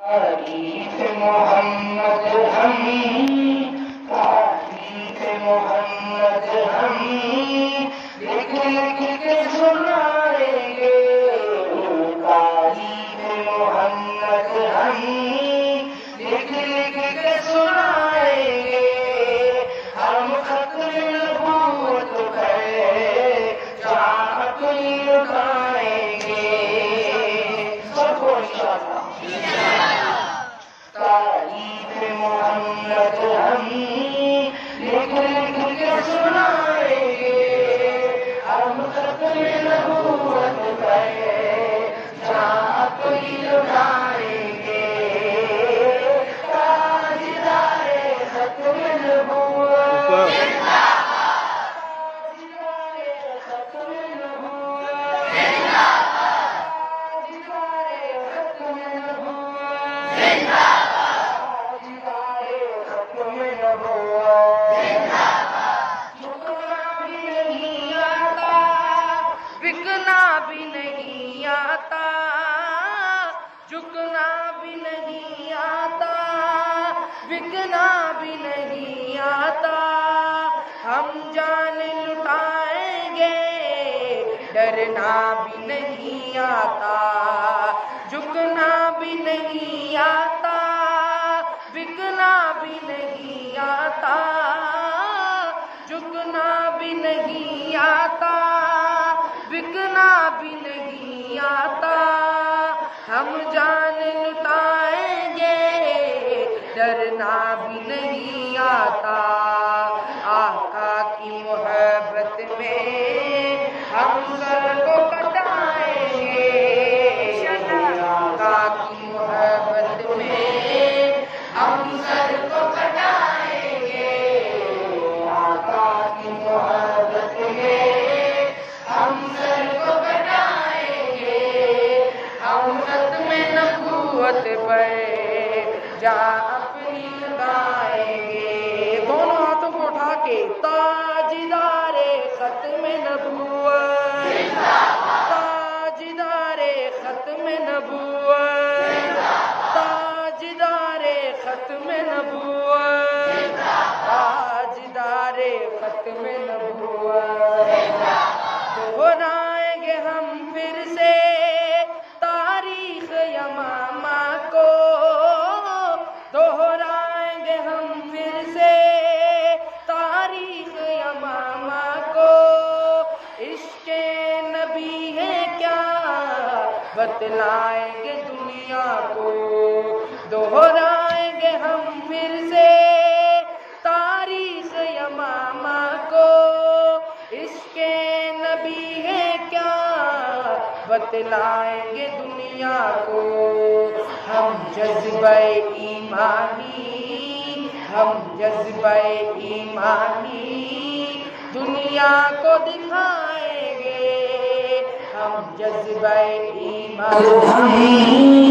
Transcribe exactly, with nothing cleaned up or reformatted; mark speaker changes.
Speaker 1: तारीफ मोहम्मद हम, तारीफ मोहम्मद हम लिख लिख के सुनाएंगे। तारीफ मोहम्मद हम लिख लिख के सुनाएंगे। हम खत्म नबूवत पे चाहत लुटाएंगे। सबको इंशाअल्लाह तारीफ मोहम्मद हम लिख लिख के सुनाएंगे। हम खत्म नबूवत पे चाहत लुटाएंगे। ताजदारे खत्म नबूवत, बिकना भी नहीं आता, झुकना भी नहीं आता, बिकना भी नहीं आता। हम जान लुटाएंगे, डरना भी नहीं आता, झुकना भी नहीं आता, बिकना भी नहीं आता, झुकना भी नहीं आता, बिकना भी नहीं आता। हम जान लुटाएंगे, डरना भी नहीं आता। आका की मोहब्बत में हम सर को कटाएंगे। आका की मोहब्बत में हम सर को कटाएंगे। आका की मोहब्बत में हम सर को कटाएंगे। हम खत्म नबूवत पर जा अपनी लगाएंगे। दोनों हाथों को उठा के ताजदारे खत्म नबूवत, ताजदारे खत्म नबूवत, ताजदारे खत्म नबूवत, ताजदारे खत्म नबूवत। दोहराएंगे हम फिर से तारीख यमामा को, दोहराएंगे हम फिर से तारीख यमामा को। इश्क़े नबी है क्या बतलाएंगे दुनिया को। दोहराएंगे हम फिर से तारीख यमामा को। इश्क़े नबी है क्या बतलाएंगे दुनिया को। हम जज्बे ईमानी, हम जज्बे ईमानी दुनिया को दिखाएंगे। हम जज्बे ईमानी